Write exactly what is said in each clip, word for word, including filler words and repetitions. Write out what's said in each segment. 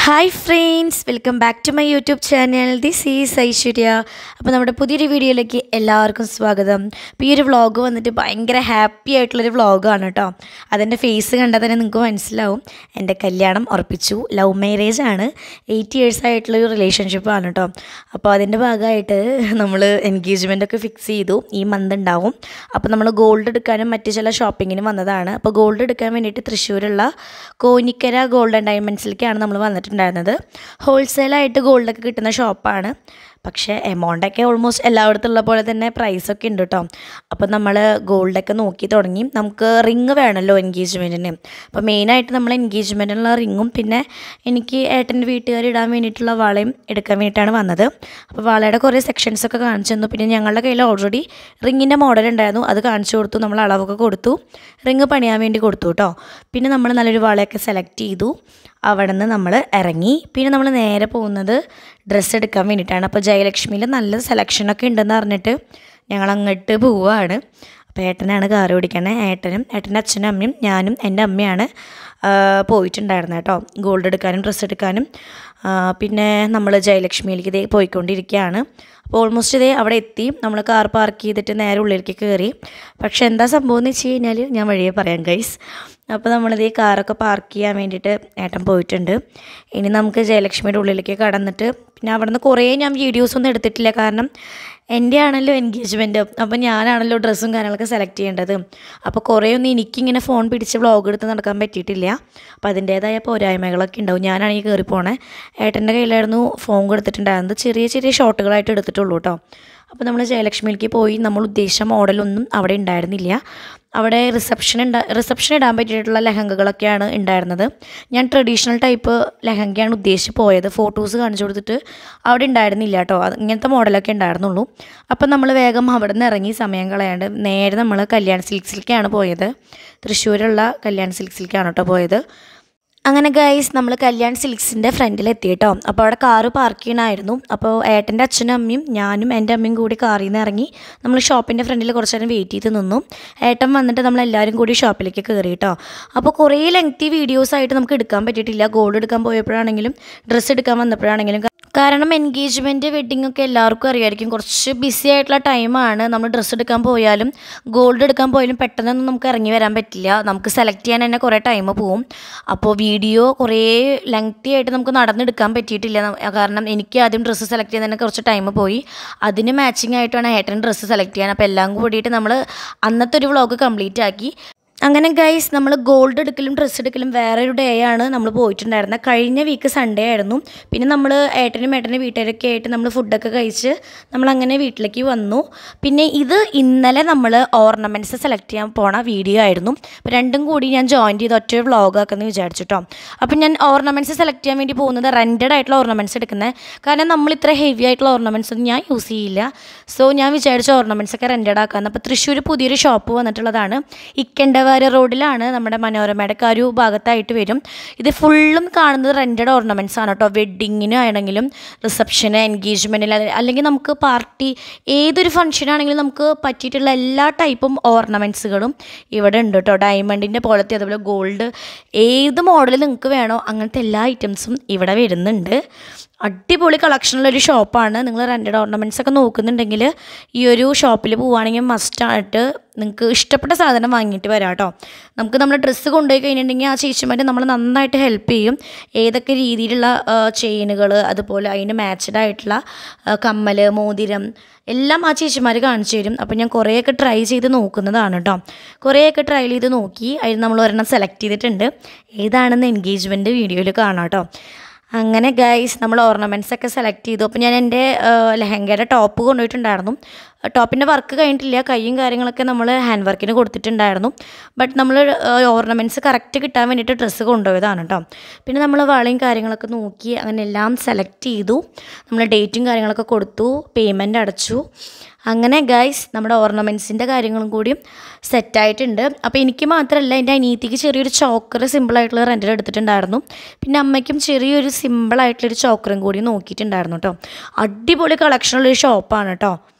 Hi friends, welcome back to my YouTube channel. This is Aishwarya. അപ്പോൾ നമ്മുടെ പുതിയൊരു വീഡിയോയിലേക്ക് എല്ലാവർക്കും സ്വാഗതം. അപ്പോൾ ഈ ഒരു വ്ളോഗ് വന്നിട്ട് ഭയങ്കര ഹാപ്പി ആയിട്ടുള്ളൊരു വ്ളോഗാണ് കേട്ടോ. അതെൻ്റെ ഫേസ് കണ്ടാൽ തന്നെ നിങ്ങൾക്ക് മനസ്സിലാവും. എൻ്റെ കല്യാണം ഉറപ്പിച്ചു. ലവ് മാരേജ് ആണ്. എയ്റ്റ് ഇയേഴ്സ് ആയിട്ടുള്ളൊരു റിലേഷൻഷിപ്പാണ് കേട്ടോ. അപ്പോൾ അതിൻ്റെ ഭാഗമായിട്ട് നമ്മൾ എൻഗേജ്മെൻ്റ് ഒക്കെ ഫിക്സ് ചെയ്തു. ഈ മന്ത് ഉണ്ടാവും. അപ്പോൾ നമ്മൾ ഗോൾഡ് എടുക്കാനും മറ്റ് ചില ഷോപ്പിങ്ങിനും വന്നതാണ്. അപ്പോൾ ഗോൾഡ് എടുക്കാൻ വേണ്ടിയിട്ട് തൃശ്ശൂരുള്ള കോനിക്കര ഗോൾഡ് ആൻഡ് ഡയമണ്ട്സിലേക്കാണ് നമ്മൾ വന്നിട്ടുണ്ടായിരുന്നത്. ഹോൾസെയിലായിട്ട് ഗോൾഡൊക്കെ കിട്ടുന്ന ഷോപ്പാണ്. പക്ഷേ എമൗണ്ടൊക്കെ ഓൾമോസ്റ്റ് എല്ലായിടത്തുള്ള പോലെ തന്നെ പ്രൈസൊക്കെ ഉണ്ട് കേട്ടോ. അപ്പോൾ നമ്മൾ ഗോൾഡൊക്കെ നോക്കി തുടങ്ങി. നമുക്ക് റിങ് വേണമല്ലോ എൻഗേജ്മെൻറ്റിന്. അപ്പോൾ മെയിനായിട്ട് നമ്മൾ എൻഗേജ്മെൻറ്റിനുള്ള റിങ്ങും പിന്നെ എനിക്ക് ഏട്ടൻ്റെ വീട്ടുകാർ ഇടാൻ വേണ്ടിയിട്ടുള്ള വളയും എടുക്കാൻ വേണ്ടിയിട്ടാണ് വന്നത്. അപ്പോൾ വളയുടെ കുറേ സെക്ഷൻസൊക്കെ കാണിച്ചു തന്നു. പിന്നെ ഞങ്ങളുടെ കയ്യിൽ ഓൾറെഡി റിങ്ങിൻ്റെ മോഡൽ ഉണ്ടായിരുന്നു. അത് കാണിച്ചു കൊടുത്തു. നമ്മൾ അളവൊക്കെ കൊടുത്തു. റിങ് പണിയാൻ വേണ്ടി കൊടുത്തു കേട്ടോ. പിന്നെ നമ്മൾ നല്ലൊരു വളയൊക്കെ സെലക്ട് ചെയ്തു. അവിടെ നിന്ന് നമ്മൾ ഇറങ്ങി. പിന്നെ നമ്മൾ നേരെ പോകുന്നത് ഡ്രസ്സ് എടുക്കാൻ വേണ്ടിയിട്ടാണ്. അപ്പോൾ ജയലക്ഷ്മിയിൽ നല്ല സെലക്ഷനൊക്കെ ഉണ്ടെന്ന് പറഞ്ഞിട്ട് ഞങ്ങൾ അങ്ങോട്ട് പോവുകയാണ്. അപ്പോൾ ഏട്ടനാണ് കാർ ഓടിക്കണേ. ഏട്ടനും ഏട്ടൻ്റെ അച്ഛനും അമ്മയും ഞാനും എൻ്റെ അമ്മയാണ് പോയിട്ടുണ്ടായിരുന്നത് കേട്ടോ, ഗോൾഡ് എടുക്കാനും ഡ്രസ്സ് എടുക്കാനും. പിന്നെ നമ്മൾ ജയലക്ഷ്മിയിലേക്ക് ഇതേ പോയിക്കൊണ്ടിരിക്കുകയാണ്. അപ്പോൾ ഓൾമോസ്റ്റ് ഇതേ അവിടെ എത്തി. നമ്മൾ കാർ പാർക്ക് ചെയ്തിട്ട് നേരെ ഉള്ളിലേക്ക് കയറി. പക്ഷേ എന്താ സംഭവം എന്ന് വെച്ച് കഴിഞ്ഞാൽ ഞാൻ വഴിയെ പറയാം ഗൈസ്. അപ്പോൾ നമ്മളിതേ കാറൊക്കെ പാർക്ക് ചെയ്യാൻ വേണ്ടിയിട്ട് ഏട്ടൻ പോയിട്ടുണ്ട്. ഇനി നമുക്ക് ജയലക്ഷ്മിയുടെ ഉള്ളിലേക്ക് കടന്നിട്ട് പിന്നെ അവിടെ നിന്ന് കുറേ ഞാൻ വീഡിയോസൊന്നും എടുത്തിട്ടില്ല. കാരണം എൻ്റെ ആണല്ലോ എൻഗേജ്മെൻറ്റ്. അപ്പോൾ ഞാനാണല്ലോ ഡ്രസ്സും കാര്യങ്ങളൊക്കെ സെലക്ട് ചെയ്യേണ്ടത്. അപ്പോൾ കുറേ ഒന്നും എനിക്കിങ്ങനെ ഫോൺ പിടിച്ച് വ്ളോഗ് എടുത്ത് നടക്കാൻ പറ്റിയിട്ടില്ല. അപ്പോൾ അതിൻ്റേതായ പോരായ്മകളൊക്കെ ഉണ്ടാവും. ഞാനാണെങ്കിൽ കയറി പോണേ. ഏട്ടൻ്റെ കയ്യിലായിരുന്നു ഫോൺ കൊടുത്തിട്ടുണ്ടായിരുന്നത്. ചെറിയ ചെറിയ ഷോട്ടുകളായിട്ട് എടുത്തിട്ടുള്ളൂ കേട്ടോ. അപ്പോൾ നമ്മൾ ജയലക്ഷ്മിയിലേക്ക് പോയി. നമ്മൾ ഉദ്ദേശിച്ച മോഡലൊന്നും അവിടെ ഉണ്ടായിരുന്നില്ല. അവിടെ റിസപ്ഷൻ ഉണ്ടാ റിസപ്ഷൻ ഇടാൻ പറ്റിയിട്ടുള്ള ലെഹങ്കകളൊക്കെയാണ് ഉണ്ടായിരുന്നത്. ഞാൻ ട്രഡീഷണൽ ടൈപ്പ് ലെഹങ്കയാണ് ഉദ്ദേശിച്ച് പോയത്. ഫോട്ടോസ് കാണിച്ചു കൊടുത്തിട്ട് അവിടെ ഉണ്ടായിരുന്നില്ല കേട്ടോ. അത് ഇങ്ങനത്തെ മോഡലൊക്കെ ഉണ്ടായിരുന്നുള്ളൂ. അപ്പം നമ്മൾ വേഗം അവിടെ നിന്ന് ഇറങ്ങി സമയം കളയാണ്ട് നേരെ നമ്മൾ കല്യാൺ സിൽക്സിലേക്കാണ് പോയത്. തൃശ്ശൂരുള്ള കല്യാൺ സിൽക്സിലേക്കാണ് കേട്ടോ പോയത്. അങ്ങനെ ഗൈസ് നമ്മൾ കല്യാൺ സിൽക്സിൻ്റെ ഫ്രണ്ടിലെത്തി കേട്ടോ. അപ്പോൾ അവിടെ കാറ് പാർക്ക് ചെയ്യണമായിരുന്നു. അപ്പോൾ ഏട്ടൻ്റെ അച്ഛനും അമ്മയും ഞാനും എൻ്റെ അമ്മയും കൂടി കാറിൽ നിന്ന് ഇറങ്ങി നമ്മൾ ഷോപ്പിൻ്റെ ഫ്രണ്ടിൽ കുറച്ച് നേരം വെയിറ്റ് ചെയ്ത് നിന്നു. ഏട്ടൻ വന്നിട്ട് നമ്മളെല്ലാവരും കൂടി ഷോപ്പിലേക്ക് കയറി കേട്ടോ. അപ്പോൾ കുറേ ലെങ്തി വീഡിയോസായിട്ട് നമുക്ക് എടുക്കാൻ പറ്റിയിട്ടില്ല. ഗോൾഡ് എടുക്കാൻ പോയപ്പോഴാണെങ്കിലും ഡ്രസ്സ് എടുക്കാൻ വന്നപ്പോഴാണെങ്കിലും. കാരണം എൻഗേജ്മെൻറ്റ് വെഡ്ഡിംഗ് ഒക്കെ എല്ലാവർക്കും അറിയായിരിക്കും, കുറച്ച് ബിസി ആയിട്ടുള്ള ടൈമാണ്. നമ്മൾ ഡ്രസ്സ് എടുക്കാൻ പോയാലും ഗോൾഡ് എടുക്കാൻ പോയാലും പെട്ടെന്നൊന്നും നമുക്ക് ഇറങ്ങി വരാൻ പറ്റില്ല. നമുക്ക് സെലക്ട് ചെയ്യാൻ തന്നെ കുറേ ടൈം പോവും. അപ്പോൾ വീഡിയോ കുറേ ലെങ്തി ആയിട്ട് നമുക്ക് നടന്നെടുക്കാൻ പറ്റിയിട്ടില്ല. കാരണം എനിക്ക് ആദ്യം ഡ്രസ്സ് സെലക്ട് ചെയ്യാൻ തന്നെ കുറച്ച് ടൈം പോയി. അതിന് മാച്ചിങ് ആയിട്ടാണ് ഏട്ടൻ ഡ്രസ്സ് സെലക്ട് ചെയ്യാൻ. അപ്പോൾ എല്ലാം കൂടിയിട്ട് നമ്മൾ അന്നത്തെ ഒരു വ്ളോഗ് കംപ്ലീറ്റ് ആക്കി. അങ്ങനെ ഗൈസ് നമ്മൾ ഗോൾഡ് എടുക്കലും ഡ്രസ്സ് എടുക്കലും വേറൊരു ഡേ ആണ് നമ്മൾ പോയിട്ടുണ്ടായിരുന്നത്. കഴിഞ്ഞ വീക്ക് സൺഡേ ആയിരുന്നു. പിന്നെ നമ്മൾ ഏട്ടനും ഏട്ടൻ്റെ വീട്ടുകാരൊക്കെ ആയിട്ട് നമ്മൾ ഫുഡൊക്കെ കഴിച്ച് നമ്മളങ്ങനെ വീട്ടിലേക്ക് വന്നു. പിന്നെ ഇത് ഇന്നലെ നമ്മൾ ഓർണമെൻറ്റ്സ് സെലക്ട് ചെയ്യാൻ പോണ വീഡിയോ ആയിരുന്നു. അപ്പോൾ രണ്ടും കൂടി ഞാൻ ജോയിൻ ചെയ്ത് ഒറ്റ വ്ളോഗ് ആക്കുമെന്ന് വിചാരിച്ചിട്ടോ. അപ്പോൾ ഞാൻ ഓർണമെൻറ്റ്സ് സെലക്ട് ചെയ്യാൻ വേണ്ടി പോകുന്നത് റെൻറ്റഡ് ആയിട്ടുള്ള ഓർണമെൻറ്റ്സ് എടുക്കുന്നത്. കാരണം നമ്മൾ ഇത്ര ഹെവി ആയിട്ടുള്ള ഓർണമെൻറ്റ്സ് ഒന്നും ഞാൻ യൂസ് ചെയ്യില്ല. സോ ഞാൻ വിചാരിച്ച ഓർണമെൻറ്റ്സ് ഒക്കെ റെൻറ്റഡ് ആക്കാമെന്ന്. അപ്പോൾ തൃശ്ശൂർ പുതിയൊരു ഷോപ്പ് വന്നിട്ടുള്ളതാണ്. ഇക്കണ്ട റോഡിലാണ്, നമ്മുടെ മനോരമയുടെ ആ ഒരു ഭാഗത്തായിട്ട് വരും. ഇത് ഫുള്ളും കാണുന്നത് റെൻറ്റഡ് ഓർണമെൻറ്റ്സ് ആണ് കേട്ടോ. വെഡ്ഡിങ്ങിന് ആണെങ്കിലും റിസപ്ഷന് എൻഗേജ്മെൻറ്റിൽ അല്ലെങ്കിൽ നമുക്ക് പാർട്ടി ഏതൊരു ഫംഗ്ഷനാണെങ്കിലും നമുക്ക് പറ്റിയിട്ടുള്ള എല്ലാ ടൈപ്പും ഓർണമെൻറ്റ്സുകളും ഇവിടെ ഉണ്ട് കേട്ടോ. ഡയമണ്ടിൻ്റെ പോലത്തെ അതുപോലെ ഗോൾഡ് ഏത് മോഡൽ നിങ്ങൾക്ക് വേണോ അങ്ങനത്തെ എല്ലാ ഐറ്റംസും ഇവിടെ വരുന്നുണ്ട്. അടിപൊളി കളക്ഷനുള്ളൊരു ഷോപ്പാണ്. നിങ്ങൾ റെൻറ്റഡ് ഓർണമെൻറ്റ്സ് ഒക്കെ നോക്കുന്നുണ്ടെങ്കിൽ ഈ ഒരു ഷോപ്പിൽ പോവുകയാണെങ്കിൽ മസ്റ്റായിട്ട് നിങ്ങൾക്ക് ഇഷ്ടപ്പെട്ട സാധനം വാങ്ങിയിട്ട് വരാം കേട്ടോ. നമുക്ക് നമ്മൾ ഡ്രസ്സ് കൊണ്ടുപോയി കഴിഞ്ഞിട്ടുണ്ടെങ്കിൽ ആ ചേച്ചിമാർ നമ്മൾ നന്നായിട്ട് ഹെൽപ്പ് ചെയ്യും. ഏതൊക്കെ രീതിയിലുള്ള ചെയിനുകൾ അതുപോലെ അതിന് മാച്ച്ഡ് ആയിട്ടുള്ള കമ്മൽ മോതിരം എല്ലാം ആ ചേച്ചിമാർ കാണിച്ചു തരും. അപ്പോൾ ഞാൻ കുറേയൊക്കെ ട്രൈ ചെയ്ത് നോക്കുന്നതാണ് കേട്ടോ. കുറേയൊക്കെ ട്രൈ ചെയ്ത് നോക്കി അതിന് നമ്മൾ ഒരെണ്ണം സെലക്ട് ചെയ്തിട്ടുണ്ട്. ഏതാണെന്ന് എൻഗേജ്മെൻറ്റ് വീഡിയോയിൽ കാണാം കേട്ടോ. അങ്ങനെ ഗൈസ് നമ്മൾ ഓർണമെൻറ്റ്സ് ഒക്കെ സെലക്ട് ചെയ്തു. അപ്പോൾ ഞാൻ എൻ്റെ ലെഹങ്കയുടെ ടോപ്പ് കൊണ്ടുപോയിട്ടുണ്ടായിരുന്നു. ടോപ്പിൻ്റെ വർക്ക് കഴിഞ്ഞിട്ടില്ല. കൈയും കാര്യങ്ങളൊക്കെ നമ്മൾ ഹാൻഡ് വർക്കിന് കൊടുത്തിട്ടുണ്ടായിരുന്നു. ബട്ട് നമ്മൾ ഓർണമെൻറ്റ്സ് കറക്റ്റ് കിട്ടാൻ വേണ്ടിയിട്ട് ഡ്രസ്സ് കൊണ്ടുപോയതാണ് കേട്ടോ. പിന്നെ നമ്മൾ വളയും കാര്യങ്ങളൊക്കെ നോക്കി അങ്ങനെ എല്ലാം സെലക്ട് ചെയ്തു. നമ്മൾ ഡേറ്റും കാര്യങ്ങളൊക്കെ കൊടുത്തു, പേയ്മെൻറ്റ് അടച്ചു. അങ്ങനെ ഗൈസ് നമ്മുടെ ഓർണമെൻറ്റ്സിൻ്റെ കാര്യങ്ങളും കൂടിയും സെറ്റായിട്ടുണ്ട്. അപ്പോൾ എനിക്ക് മാത്രമല്ല എൻ്റെ അനിയത്തിക്ക് ചെറിയൊരു ചോക്കർ സിമ്പിളായിട്ടുള്ള റെൻറ്റിൽ എടുത്തിട്ടുണ്ടായിരുന്നു. പിന്നെ അമ്മയ്ക്കും ചെറിയൊരു സിമ്പിളായിട്ടുള്ളൊരു ചോക്കറും കൂടി നോക്കിയിട്ടുണ്ടായിരുന്നു കേട്ടോ. അടിപൊളി കളക്ഷനുള്ളൊരു ഷോപ്പാണ് കേട്ടോ.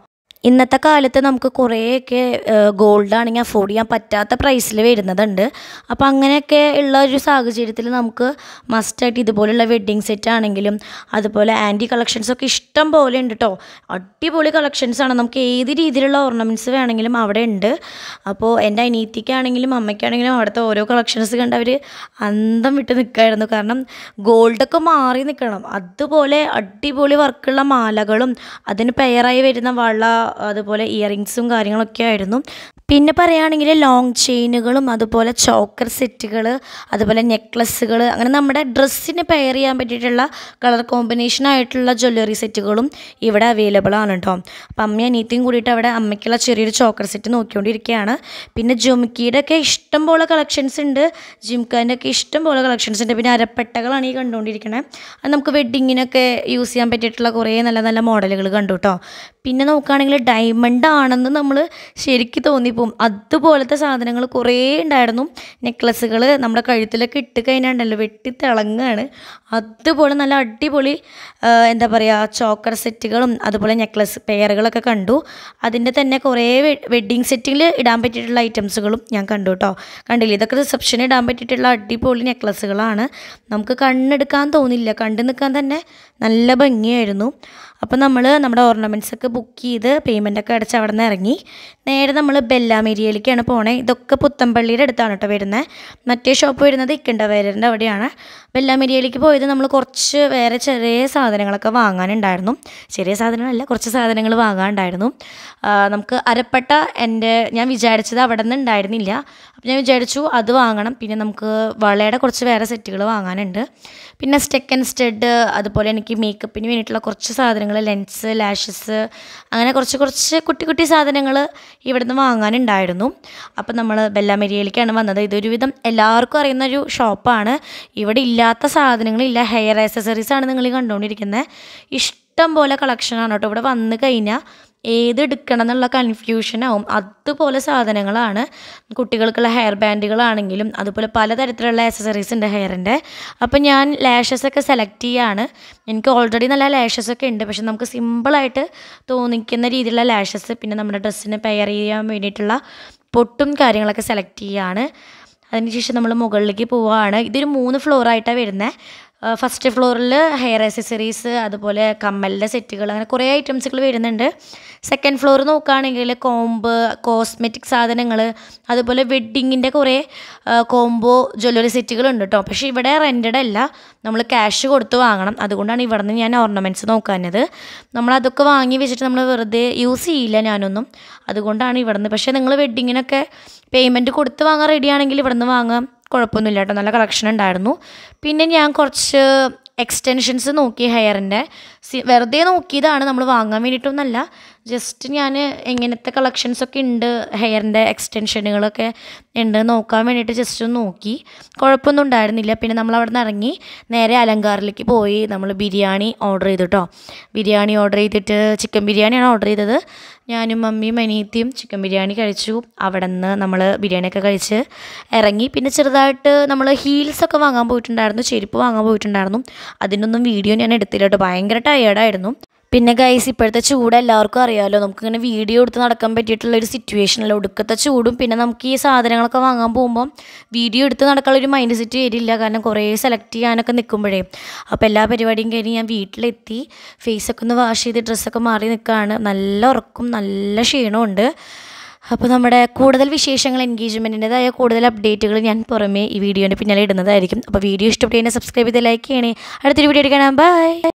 ഇന്നത്തെ കാലത്ത് നമുക്ക് കുറേയൊക്കെ ഗോൾഡാണെങ്കിൽ അഫോർഡ് ചെയ്യാൻ പറ്റാത്ത പ്രൈസിൽ വരുന്നതുണ്ട്. അപ്പോൾ അങ്ങനെയൊക്കെ ഉള്ള ഒരു സാഹചര്യത്തിൽ നമുക്ക് മസ്റ്റായിട്ട് ഇതുപോലുള്ള വെഡ്ഡിങ് സെറ്റ് ആണെങ്കിലും അതുപോലെ ആൻറ്റി കളക്ഷൻസൊക്കെ ഇഷ്ടം പോലെ ഉണ്ട് കേട്ടോ. അടിപൊളി കളക്ഷൻസാണ്. നമുക്ക് ഏത് രീതിയിലുള്ള ഓർണമെൻറ്റ്സ് വേണമെങ്കിലും അവിടെ ഉണ്ട്. അപ്പോൾ എൻ്റെ അനിയത്തിക്കാണെങ്കിലും അമ്മയ്ക്കാണെങ്കിലും അവിടുത്തെ ഓരോ കളക്ഷൻസ് കണ്ട് അവർ അന്തം വിട്ട് നിൽക്കുമായിരുന്നു. കാരണം ഗോൾഡൊക്കെ മാറി നിൽക്കണം. അതുപോലെ അടിപൊളി വർക്കുള്ള മാലകളും അതിന് പെയറായി വരുന്ന വള, അതുപോലെ ഇയറിങ്സും കാര്യങ്ങളൊക്കെ ആയിരുന്നു. പിന്നെ പറയുകയാണെങ്കിൽ ലോങ് ചെയിനുകളും അതുപോലെ ചോക്കർ സെറ്റുകൾ, അതുപോലെ നെക്ലസ്സുകൾ, അങ്ങനെ നമ്മുടെ ഡ്രസ്സിന് പെയർ ചെയ്യാൻ പറ്റിയിട്ടുള്ള കളർ കോമ്പിനേഷൻ ആയിട്ടുള്ള ജ്വല്ലറി സെറ്റുകളും ഇവിടെ അവൈലബിൾ ആണ് കേട്ടോ. അപ്പം അമ്മയും അനിയത്തിയും കൂടിയിട്ട് അവിടെ അമ്മയ്ക്കുള്ള ചെറിയൊരു ചോക്കർ സെറ്റ് നോക്കിക്കൊണ്ടിരിക്കുകയാണ്. പിന്നെ ജുംക്കിയുടെ ഒക്കെ ഇഷ്ടം പോലെ കളക്ഷൻസ് ഉണ്ട്, ജിംഖാൻ്റെ ഒക്കെ ഇഷ്ടം പോലെ കളക്ഷൻസ് ഉണ്ട്. പിന്നെ അരപ്പട്ടകളാണ് ഈ കണ്ടുകൊണ്ടിരിക്കുന്നത്. അത് നമുക്ക് വെഡ്ഡിങ്ങിനൊക്കെ യൂസ് ചെയ്യാൻ പറ്റിയിട്ടുള്ള കുറേ നല്ല നല്ല മോഡലുകൾ കണ്ടു കേട്ടോ. പിന്നെ നോക്കുകയാണെങ്കിൽ ഡയമണ്ട് ആണെന്ന് നമ്മൾ ശരിക്കും തോന്നിപ്പോവും. അതുപോലത്തെ സാധനങ്ങൾ കുറേ ഉണ്ടായിരുന്നു. നെക്ലസ്സുകൾ നമ്മുടെ കഴുത്തിലൊക്കെ ഇട്ട് കഴിഞ്ഞാണ്ടല്ലോ വെട്ടി തിളങ്ങാണ്. അതുപോലെ നല്ല അടിപൊളി എന്താ പറയുക ചോക്കർ സെറ്റുകളും അതുപോലെ നെക്ലസ് പെയറുകളൊക്കെ കണ്ടു. അതിൻ്റെ തന്നെ കുറേ വെഡ്ഡിങ് സെറ്റിൽ ഇടാൻ പറ്റിയിട്ടുള്ള ഐറ്റംസുകളും ഞാൻ കണ്ടു കേട്ടോ. കണ്ടില്ലേ, ഇതൊക്കെ റിസപ്ഷന് ഇടാൻ പറ്റിയിട്ടുള്ള അടിപൊളി നെക്ലസ്സുകളാണ്. നമുക്ക് കണ്ണെടുക്കാൻ തോന്നില്ല, കണ്ടു നിൽക്കാൻ തന്നെ നല്ല ഭംഗിയായിരുന്നു. അപ്പോൾ നമ്മൾ നമ്മുടെ ഓർണമെൻറ്റ്സൊക്കെ ബുക്ക് ചെയ്ത് പേയ്മെൻറ്റൊക്കെ അടച്ച് അവിടെ നിന്ന് ഇറങ്ങി നേരെ നമ്മൾ ബെല്ലാമേരിയയിലേക്കാണ് പോണേ. ഇതൊക്കെ പുത്തമ്പള്ളിയുടെ അടുത്താണ് കേട്ടോ വരുന്നത്. മറ്റേ ഷോപ്പ് വരുന്നത് ഇക്കണ്ടവേരൻ്റെ അവിടെയാണ്. ബെല്ലാമേരിയയിലേക്ക് പോയത് നമ്മൾ കുറച്ച് വേറെ ചെറിയ സാധനങ്ങളൊക്കെ വാങ്ങാനുണ്ടായിരുന്നു. ചെറിയ സാധനങ്ങളല്ല, കുറച്ച് സാധനങ്ങൾ വാങ്ങാനുണ്ടായിരുന്നു. നമുക്ക് അരപ്പട്ട എൻ്റെ ഞാൻ വിചാരിച്ചത് അവിടെ നിന്ന് ഉണ്ടായിരുന്നില്ല. അപ്പോൾ ഞാൻ വിചാരിച്ചു അത് വാങ്ങണം. പിന്നെ നമുക്ക് വളയുടെ കുറച്ച് വേറെ സെറ്റുകൾ വാങ്ങാനുണ്ട്. പിന്നെ സ്റ്റെക്ക് ആൻഡ് സ്റ്റഡ്, അതുപോലെ എനിക്ക് മേക്കപ്പിന് വേണ്ടിയിട്ടുള്ള കുറച്ച് സാധനങ്ങൾ, ലെൻസ്, ലാഷസ്, അങ്ങനെ കുറച്ച് കുറച്ച് കുട്ടി കുട്ടി സാധനങ്ങൾ ഇവിടുന്ന് വാങ്ങാനുണ്ടായിരുന്നു. അപ്പം നമ്മൾ ബെല്ലാമേരിയയിലേക്കാണ് വന്നത്. ഇതൊരുവിധം എല്ലാവർക്കും അറിയുന്നൊരു ഷോപ്പാണ്. ഇവിടെ ഇല്ലാത്ത സാധനങ്ങളില്ല. ഹെയർ ആക്സസറീസാണ് നിങ്ങൾ ഈ കണ്ടുകൊണ്ടിരിക്കുന്നത്. ഇഷ്ടം പോലെ കളക്ഷനാണ് കേട്ടോ. ഇവിടെ വന്നു കഴിഞ്ഞാൽ ഏത് എടുക്കണം എന്നുള്ള കൺഫ്യൂഷനാവും. അതുപോലെ സാധനങ്ങളാണ്. കുട്ടികൾക്കുള്ള ഹെയർ ബാൻഡുകളാണെങ്കിലും അതുപോലെ പലതരത്തിലുള്ള ആക്സസറീസ് ഉണ്ട് ഹെയറിൻ്റെ. അപ്പോൾ ഞാൻ ലാഷസൊക്കെ സെലക്ട് ചെയ്യുകയാണ്. എനിക്ക് ഓൾറെഡി നല്ല ലാഷസൊക്കെ ഉണ്ട്, പക്ഷെ നമുക്ക് സിമ്പിളായിട്ട് തോന്നിക്കുന്ന രീതിയിലുള്ള ലാഷസ്, പിന്നെ നമ്മുടെ ഡ്രസ്സിന് പെയർ ചെയ്യാൻ വേണ്ടിയിട്ടുള്ള പൊട്ടും കാര്യങ്ങളൊക്കെ സെലക്ട് ചെയ്യുകയാണ്. അതിനുശേഷം നമ്മൾ മുകളിലേക്ക് പോവുകയാണ്. ഇതൊരു മൂന്ന് ഫ്ലോറായിട്ടാണ് വരുന്നത്. ഫസ്റ്റ് ഫ്ലോറിൽ ഹെയർ ആക്സസറീസ്, അതുപോലെ കമ്മലിൻ്റെ സെറ്റുകൾ, അങ്ങനെ കുറേ ഐറ്റംസുകൾ വരുന്നുണ്ട്. സെക്കൻഡ് ഫ്ലോർ നോക്കുകയാണെങ്കിൽ കോംബ്, കോസ്മെറ്റിക് സാധനങ്ങൾ, അതുപോലെ വെഡ്ഡിങ്ങിൻ്റെ കുറേ കോംബോ ജ്വല്ലറി സെറ്റുകളുണ്ട് കേട്ടോ. പക്ഷേ ഇവിടെ റെൻറ്റഡ് അല്ല, നമ്മൾ ക്യാഷ് കൊടുത്ത് വാങ്ങണം. അതുകൊണ്ടാണ് ഇവിടെ നിന്ന് ഞാൻ ഓർണമെൻറ്റ്സ് നോക്കാഞ്ഞത്. നമ്മളതൊക്കെ വാങ്ങി വെച്ചിട്ട് നമ്മൾ വെറുതെ യൂസ് ചെയ്യില്ല ഞാനൊന്നും. അതുകൊണ്ടാണ് ഇവിടെ നിന്ന്. പക്ഷേ നിങ്ങൾ വെഡ്ഡിങ്ങിനൊക്കെ പേയ്മെൻറ്റ് കൊടുത്ത് വാങ്ങാൻ റെഡിയാണെങ്കിൽ ഇവിടെ നിന്ന് വാങ്ങാം, കുഴപ്പമൊന്നുമില്ല കേട്ടോ. നല്ല കളക്ഷൻ ഉണ്ടായിരുന്നു. പിന്നെ ഞാൻ കുറച്ച് എക്സ്റ്റൻഷൻസ് നോക്കി ഹെയറിൻ്റെ. സി വെറുതെ നോക്കിയതാണ്, നമ്മൾ വാങ്ങാൻ വേണ്ടിയിട്ടൊന്നുമല്ല. ജസ്റ്റ് ഞാൻ എങ്ങനത്തെ കളക്ഷൻസൊക്കെ ഉണ്ട്, ഹെയറിൻ്റെ എക്സ്റ്റൻഷനുകളൊക്കെ ഉണ്ട് നോക്കാൻ വേണ്ടിയിട്ട് ജസ്റ്റ് ഒന്ന് നോക്കി. കുഴപ്പമൊന്നും ഉണ്ടായിരുന്നില്ല. പിന്നെ നമ്മൾ അവിടെ നിന്ന് ഇറങ്ങി നേരെ അലങ്കാറിലേക്ക് പോയി. നമ്മൾ ബിരിയാണി ഓർഡർ ചെയ്തു കേട്ടോ. ബിരിയാണി ഓർഡർ ചെയ്തിട്ട് ചിക്കൻ ബിരിയാണിയാണ് ഓർഡർ ചെയ്തത്. ഞാനും മമ്മിയും അനിയത്തിയും ചിക്കൻ ബിരിയാണി കഴിച്ചു. അവിടെ നിന്ന് നമ്മൾ ബിരിയാണിയൊക്കെ കഴിച്ച് ഇറങ്ങി. പിന്നെ ചെറുതായിട്ട് നമ്മൾ ഹീൽസൊക്കെ വാങ്ങാൻ പോയിട്ടുണ്ടായിരുന്നു, ചെരുപ്പ് വാങ്ങാൻ പോയിട്ടുണ്ടായിരുന്നു. അതിനൊന്നും വീഡിയോ ഞാൻ എടുത്തില്ല കേട്ടോ, ഭയങ്കര ടയേർഡായിരുന്നു. പിന്നെ ഗൈസ്, ഇപ്പോഴത്തെ ചൂട് എല്ലാവർക്കും അറിയാമല്ലോ. നമുക്കിങ്ങനെ വീഡിയോ എടുത്ത് നടക്കാൻ പറ്റിയിട്ടുള്ളൊരു സിറ്റുവേഷനല്ല. ഒടുക്കത്തെ ചൂടും പിന്നെ നമുക്ക് ഈ സാധനങ്ങളൊക്കെ വാങ്ങാൻ പോകുമ്പം വീഡിയോ എടുത്ത് നടക്കാനുള്ളൊരു മൈൻഡ് സെറ്റ് വരില്ല. കാരണം കുറേ സെലക്ട് ചെയ്യാനൊക്കെ നിൽക്കുമ്പോഴേ. അപ്പോൾ എല്ലാ പരിപാടിയും കഴിഞ്ഞ് ഞാൻ വീട്ടിലെത്തി. ഫേസൊക്കെ ഒന്ന് വാഷ് ചെയ്ത് ഡ്രസ്സൊക്കെ മാറി നിൽക്കുകയാണ്. നല്ല ഉറക്കും നല്ല ക്ഷീണമുണ്ട്. അപ്പോൾ നമ്മുടെ കൂടുതൽ വിശേഷങ്ങൾ, എൻഗേജ്മെൻറ്റിൻ്റെതായ കൂടുതൽ അപ്ഡേറ്റുകൾ ഞാൻ പുറമേ ഈ വീഡിയോൻ്റെ പിന്നാലെ ഇടുന്നതായിരിക്കും. അപ്പോൾ വീഡിയോ ഇഷ്ടപ്പെട്ട് കഴിഞ്ഞാൽ സബ്സ്ക്രൈബ് ചെയ്ത് ലൈക്ക് ചെയ്യണേ. അടുത്തൊരു വീഡിയോ എടുക്കണം. ബൈ.